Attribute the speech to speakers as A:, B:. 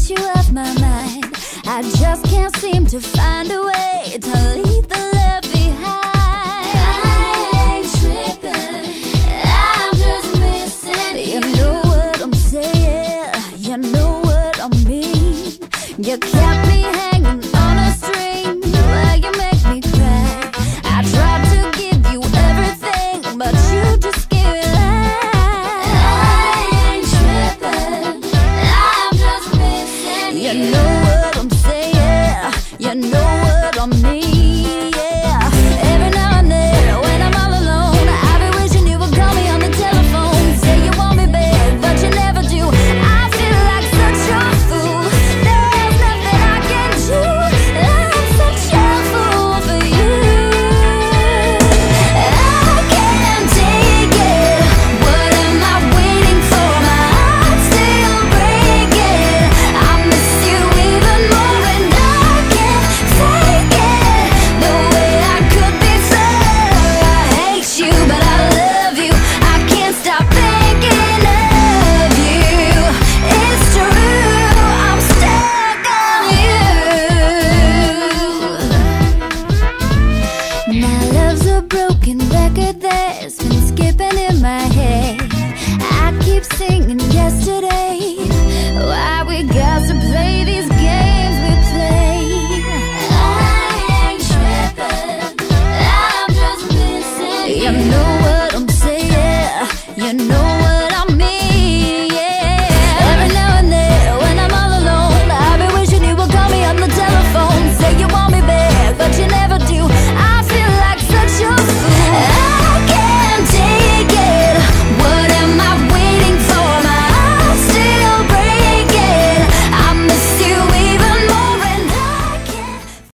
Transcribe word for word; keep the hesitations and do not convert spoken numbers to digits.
A: you off my mind. I just can't seem to find a way to leave the love behind. I ain't tripping, I'm just missing you. You know what I'm saying, you know what I mean. You kept me hanging on a string, well, you make me cry. I tried to give you everything, but you just give it lies. I ain't tripping, I'm just missing you. You know what I'm saying, you know what I mean, yeah. Every now and then, when I'm all alone, I be wishing you would call me on the telephone. Say you want me, babe, but you never do. I feel like such a fool, there's nothing I can do. I'm such a fool for you. I can't take it, what am I waiting for? My heart's still breaking. I miss you even more, and I can't take it. The way I could be so. I hate you, but I love you. I can't stop